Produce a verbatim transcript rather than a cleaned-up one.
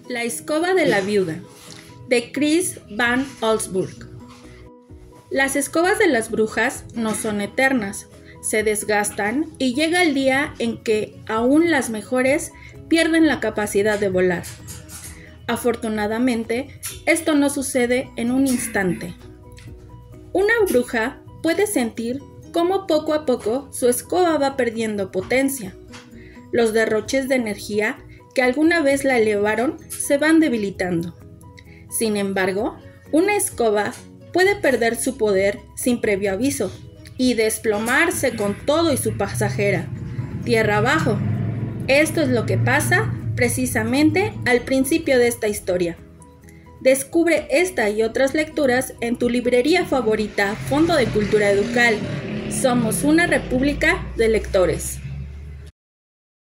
La escoba de la viuda, de Chris Van Allsburg. Las escobas de las brujas no son eternas, se desgastan y llega el día en que aún las mejores pierden la capacidad de volar. Afortunadamente, esto no sucede en un instante. Una bruja puede sentir cómo poco a poco su escoba va perdiendo potencia. Los derroches de energía que alguna vez la elevaron se van debilitando. Sin embargo, una escoba puede perder su poder sin previo aviso y desplomarse con todo y su pasajera, tierra abajo. Esto es lo que pasa precisamente al principio de esta historia. Descubre esta y otras lecturas en tu librería favorita, Fondo de Cultura Educal. Somos una república de lectores.